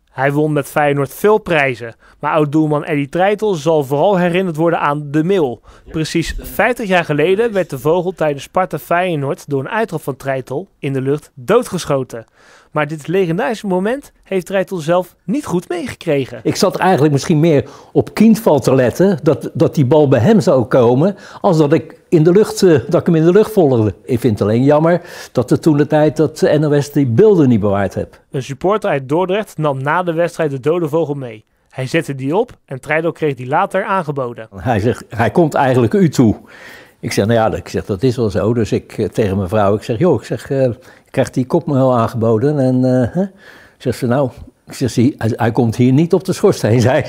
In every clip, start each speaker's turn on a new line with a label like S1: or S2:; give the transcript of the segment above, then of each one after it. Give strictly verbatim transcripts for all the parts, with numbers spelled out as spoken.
S1: Hij won met Feyenoord veel prijzen, maar oud-doelman Eddy Treijtel zal vooral herinnerd worden aan de Mil. Precies vijftig jaar geleden werd de vogel tijdens Sparta Feyenoord door een uittrap van Treijtel in de lucht doodgeschoten. Maar dit legendarische moment heeft Treijtel zelf niet goed meegekregen.
S2: Ik zat eigenlijk misschien meer op Kindval te letten, dat, dat die bal bij hem zou komen, als dat ik, in de lucht, uh, dat ik hem in de lucht volgde. Ik vind het alleen jammer dat er toen de tijd dat de N O S die beelden niet bewaard heeft.
S1: Een supporter uit Dordrecht nam na de wedstrijd de dode vogel mee. Hij zette die op en Treijtel kreeg die later aangeboden.
S2: Hij zegt, hij komt eigenlijk u toe. Ik zeg, nou ja, ik zeg, dat is wel zo. Dus ik uh, tegen mijn vrouw, ik zeg, joh, ik zeg, uh, ik krijg die kop me wel aangeboden. En uh, huh? Zegt ze, nou, ik zeg, hij, hij komt hier niet op de schoorsteen, zei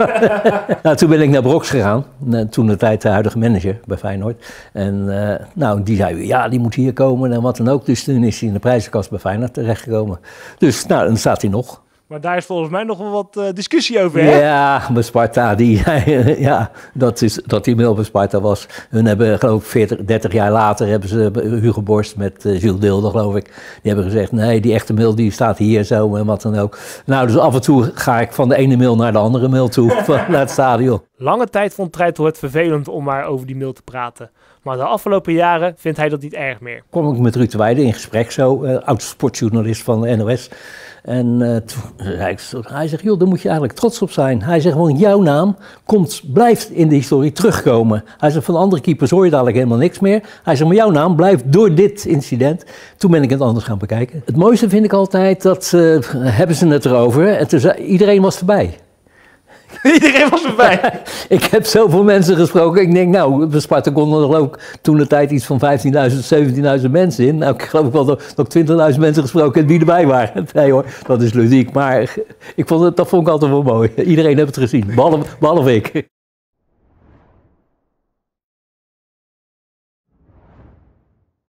S2: nou, toen ben ik naar Broks gegaan, toen de tijd de huidige manager bij Feyenoord. En uh, nou, die zei, ja, die moet hier komen en wat dan ook. Dus toen is hij in de prijzenkast bij Feyenoord terechtgekomen. Dus, nou, dan staat hij nog.
S1: Maar daar is volgens mij nog wel wat uh, discussie over, hè?
S2: Ja, bij Sparta, die, ja, dat, is, dat die mail bij Sparta was. Hun hebben, geloof ik, veertig, dertig jaar later hebben ze Hugo Borst met uh, Jules Deelder, geloof ik. Die hebben gezegd, nee, die echte mail die staat hier zo en wat dan ook. Nou, dus af en toe ga ik van de ene mail naar de andere mail toe, van, naar het stadion.
S1: Lange tijd vond Treijtel het vervelend om maar over die mail te praten. Maar de afgelopen jaren vindt hij dat niet erg meer.
S2: Kom ik met Ruud de Weijden in gesprek, zo, uh, oud-sportjournalist van de N O S. En uh, toen zei ik, hij zegt, joh, daar moet je eigenlijk trots op zijn. Hij zegt, want jouw naam komt, blijft in de historie terugkomen. Hij zegt, van andere keepers hoor je dadelijk helemaal niks meer. Hij zegt, maar jouw naam blijft door dit incident. Toen ben ik het anders gaan bekijken. Het mooiste vind ik altijd, dat uh, hebben ze het erover. En toen zei, iedereen was erbij.
S1: Iedereen was erbij.
S2: Ik heb zoveel mensen gesproken. Ik denk, nou, bij Sparta konden er geloof ik toen de tijd iets van vijftienduizend, zeventienduizend mensen in. Nou, ik geloof wel dat ik twintigduizend mensen gesproken heb die erbij waren. Nee hoor, dat is ludiek. Maar ik vond het, dat vond ik altijd wel mooi. Iedereen heeft het gezien, behalve, behalve ik.